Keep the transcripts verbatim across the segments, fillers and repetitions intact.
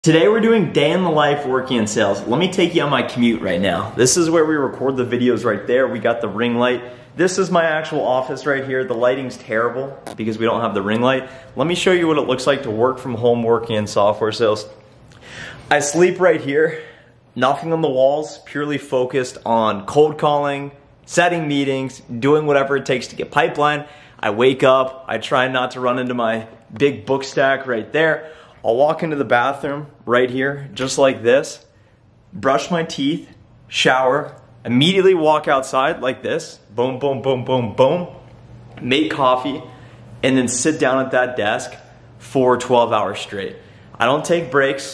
Today we're doing day in the life working in sales. Let me take you on my commute right now. This is where we record the videos right there. We got the ring light. This is my actual office right here. The lighting's terrible because we don't have the ring light. Let me show you what it looks like to work from home working in software sales. I sleep right here. Nothing on the walls, purely focused on cold calling, setting meetings, doing whatever it takes to get pipeline. I wake up, I try not to run into my big book stack right there. I'll walk into the bathroom right here, just like this, brush my teeth, shower, immediately walk outside like this, boom, boom, boom, boom, boom, make coffee, and then sit down at that desk for twelve hours straight. I don't take breaks,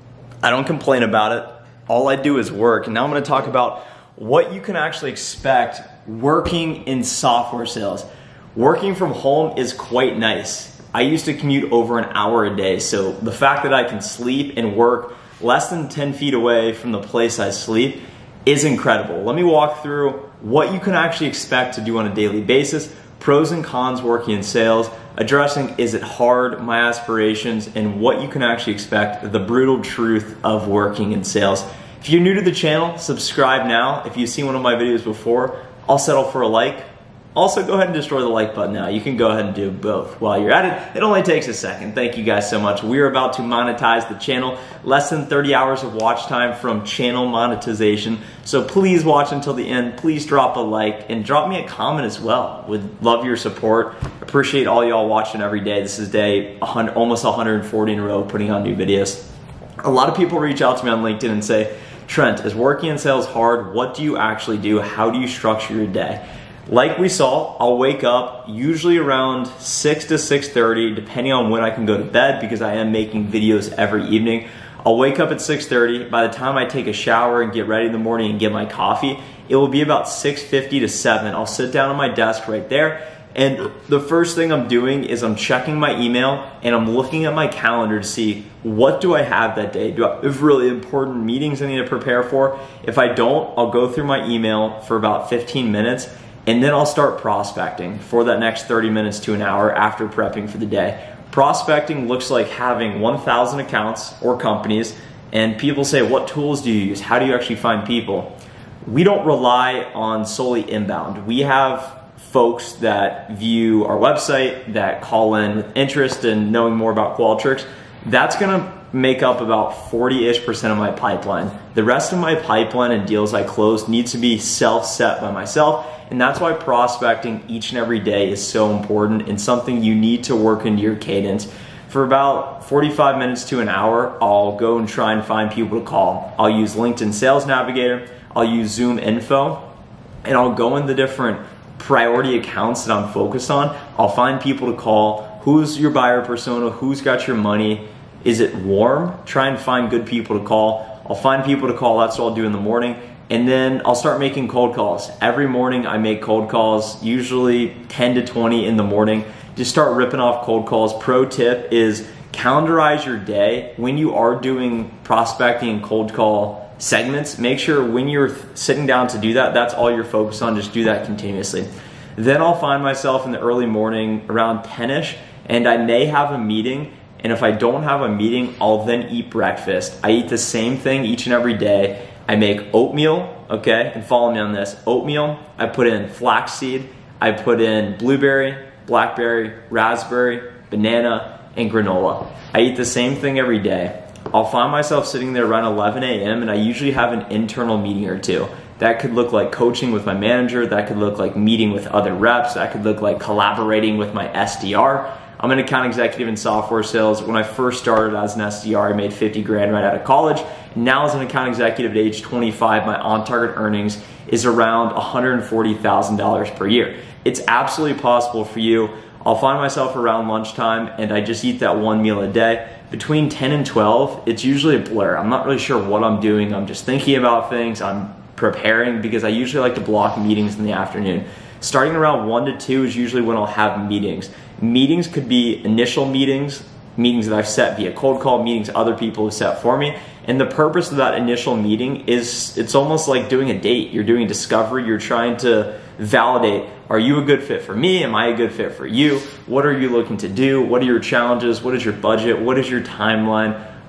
I don't complain about it, all I do is work. And now I'm gonna talk about what you can actually expect working in software sales. Working from home is quite nice. I used to commute over an hour a day, so the fact that I can sleep and work less than ten feet away from the place I sleep is incredible. Let me walk through what you can actually expect to do on a daily basis, pros and cons working in sales, addressing is it hard, my aspirations, and what you can actually expect, the brutal truth of working in sales. If you're new to the channel, subscribe now. If you've seen one of my videos before, I'll settle for a like. Also, go ahead and destroy the like button now. You can go ahead and do both while you're at it. It only takes a second. Thank you guys so much. We are about to monetize the channel. Less than thirty hours of watch time from channel monetization. So please watch until the end. Please drop a like and drop me a comment as well. Would love your support. Appreciate all y'all watching every day. This is day one hundred, almost one hundred forty in a row putting on new videos. A lot of people reach out to me on LinkedIn and say, Trent, is working in sales hard? What do you actually do? How do you structure your day? Like we saw, I'll wake up usually around six to six thirty, depending on when I can go to bed because I am making videos every evening. I'll wake up at six thirty. By the time I take a shower and get ready in the morning and get my coffee, it will be about six fifty to seven. I'll sit down on my desk right there, and the first thing I'm doing is I'm checking my email and I'm looking at my calendar to see what do I have that day. Do I have really important meetings I need to prepare for? If I don't, I'll go through my email for about fifteen minutes. And then I'll start prospecting for that next thirty minutes to an hour after prepping for the day. Prospecting looks like having one thousand accounts or companies, and people say, what tools do you use? How do you actually find people? We don't rely on solely inbound. We have folks that view our website, that call in with interest in knowing more about Qualtrics. That's gonna make up about forty-ish percent of my pipeline. The rest of my pipeline and deals I close needs to be self-set by myself. And that's why prospecting each and every day is so important and something you need to work into your cadence. For about forty-five minutes to an hour, I'll go and try and find people to call. I'll use LinkedIn Sales Navigator, I'll use Zoom Info, and I'll go in the different priority accounts that I'm focused on. I'll find people to call. Who's your buyer persona? Who's got your money? Is it warm? Try and find good people to call. I'll find people to call, that's what I'll do in the morning. And then I'll start making cold calls. Every morning I make cold calls, usually ten to twenty in the morning. Just start ripping off cold calls. Pro tip is calendarize your day. When you are doing prospecting and cold call segments, make sure when you're sitting down to do that, that's all you're focused on. Just do that continuously. Then I'll find myself in the early morning around ten-ish, and I may have a meeting. And if I don't have a meeting, I'll then eat breakfast. I eat the same thing each and every day. I make oatmeal, okay, and follow me on this. Oatmeal, I put in flaxseed, I put in blueberry, blackberry, raspberry, banana, and granola. I eat the same thing every day. I'll find myself sitting there around eleven A M and I usually have an internal meeting or two. That could look like coaching with my manager, that could look like meeting with other reps, that could look like collaborating with my S D R. I'm an account executive in software sales. When I first started as an S D R, I made fifty grand right out of college. Now as an account executive at age twenty-five, my on-target earnings is around one hundred forty thousand dollars per year. It's absolutely possible for you. I'll find myself around lunchtime and I just eat that one meal a day. Between ten and twelve, it's usually a blur. I'm not really sure what I'm doing. I'm just thinking about things. I'm preparing because I usually like to block meetings in the afternoon. Starting around one to two is usually when I'll have meetings. Meetings could be initial meetings, meetings that I've set via cold call, meetings other people have set for me. And the purpose of that initial meeting is it's almost like doing a date. You're doing discovery. You're trying to validate, are you a good fit for me? Am I a good fit for you? What are you looking to do? What are your challenges? What is your budget? What is your timeline?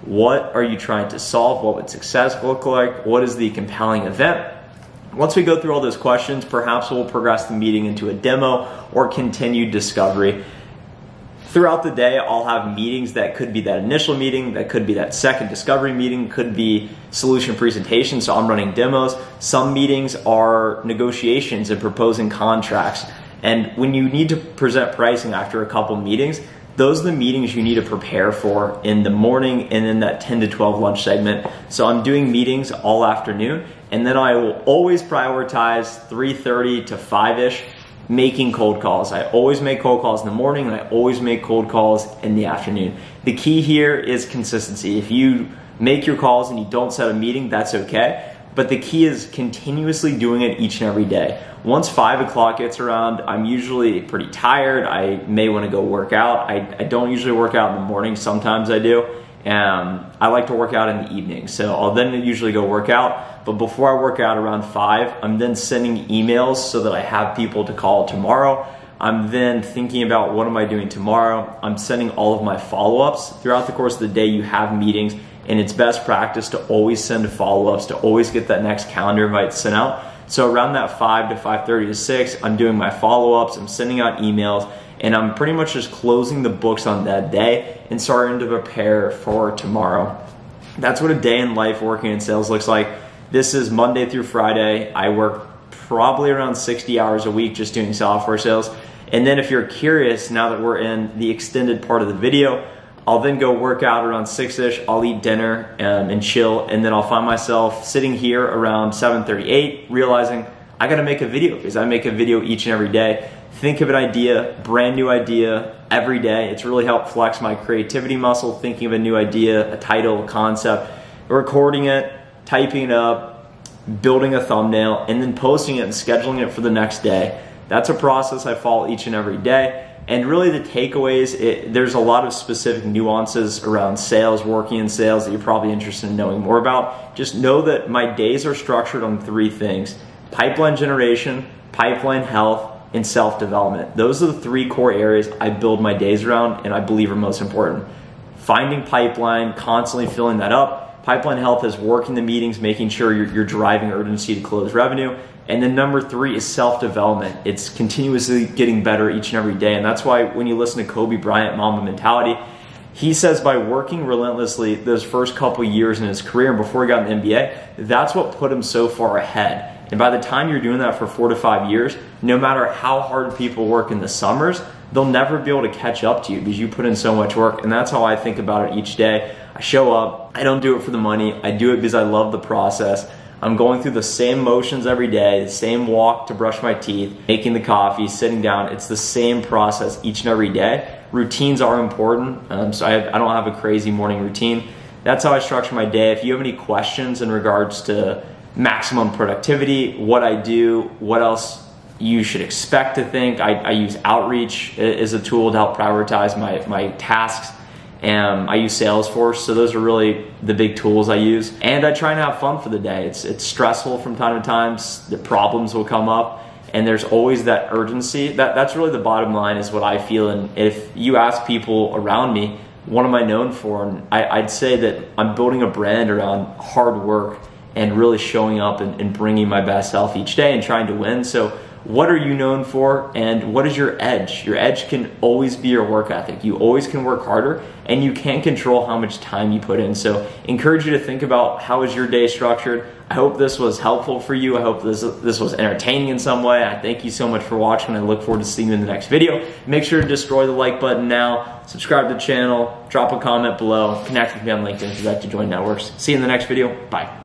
What are you trying to solve? What would success look like? What is the compelling event? Once we go through all those questions, perhaps we'll progress the meeting into a demo or continued discovery. Throughout the day, I'll have meetings that could be that initial meeting, that could be that second discovery meeting, could be solution presentation, so I'm running demos. Some meetings are negotiations and proposing contracts. And when you need to present pricing after a couple meetings, those are the meetings you need to prepare for in the morning and in that ten to twelve lunch segment. So I'm doing meetings all afternoon, and then I will always prioritize three thirty to five-ish making cold calls. I always make cold calls in the morning, and I always make cold calls in the afternoon. The key here is consistency. If you make your calls and you don't set a meeting, that's okay. But the key is continuously doing it each and every day. Once five o'clock gets around, I'm usually pretty tired. I may want to go work out. I, I don't usually work out in the morning. Sometimes I do. Um, I like to work out in the evening. So I'll then usually go work out. But before I work out around five, I'm then sending emails so that I have people to call tomorrow. I'm then thinking about what am I doing tomorrow. I'm sending all of my follow-ups. Throughout the course of the day, you have meetings, and it's best practice to always send follow-ups, to always get that next calendar invite sent out. So around that five to five thirty to six, I'm doing my follow-ups, I'm sending out emails, and I'm pretty much just closing the books on that day and starting to prepare for tomorrow. That's what a day in life working in sales looks like. This is Monday through Friday. I work probably around sixty hours a week just doing software sales. And then if you're curious, now that we're in the extended part of the video, I'll then go work out around six-ish, I'll eat dinner um, and chill, and then I'll find myself sitting here around seven thirty-eight, realizing I gotta make a video, because I make a video each and every day. Think of an idea, brand new idea every day. It's really helped flex my creativity muscle, thinking of a new idea, a title, a concept, recording it, typing it up, building a thumbnail, and then posting it and scheduling it for the next day. That's a process I follow each and every day. And really the takeaways, it, there's a lot of specific nuances around sales, working in sales that you're probably interested in knowing more about. Just know that my days are structured on three things: pipeline generation, pipeline health, and self-development. Those are the three core areas I build my days around and I believe are most important. Finding pipeline, constantly filling that up. Pipeline health is working the meetings, making sure you're, you're driving urgency to close revenue. And then number three is self-development. It's continuously getting better each and every day. And that's why when you listen to Kobe Bryant, Mamba Mentality, he says by working relentlessly those first couple years in his career and before he got in the N B A, that's what put him so far ahead. And by the time you're doing that for four to five years, no matter how hard people work in the summers, they'll never be able to catch up to you because you put in so much work. And that's how I think about it each day. I show up, I don't do it for the money, I do it because I love the process. I'm going through the same motions every day, the same walk to brush my teeth, making the coffee, sitting down. It's the same process each and every day. Routines are important, um, so I, have, I don't have a crazy morning routine. That's how I structure my day. If you have any questions in regards to maximum productivity, what I do, what else you should expect to think, I, I use outreach as a tool to help prioritize my, my tasks. Um, I use Salesforce, so those are really the big tools I use. And I try and have fun for the day. It's, it's stressful from time to time. The problems will come up, and there's always that urgency. That, that's really the bottom line is what I feel. And if you ask people around me, what am I known for? And I, I'd say that I'm building a brand around hard work and really showing up and, and bringing my best self each day and trying to win. So what are you known for, and what is your edge? Your edge can always be your work ethic. You always can work harder, and you can't control how much time you put in. So encourage you to think about how is your day structured. I hope this was helpful for you. I hope this, this was entertaining in some way. I thank you so much for watching. I look forward to seeing you in the next video. Make sure to destroy the like button now, subscribe to the channel, drop a comment below, connect with me on LinkedIn if you'd like to join networks. See you in the next video. Bye.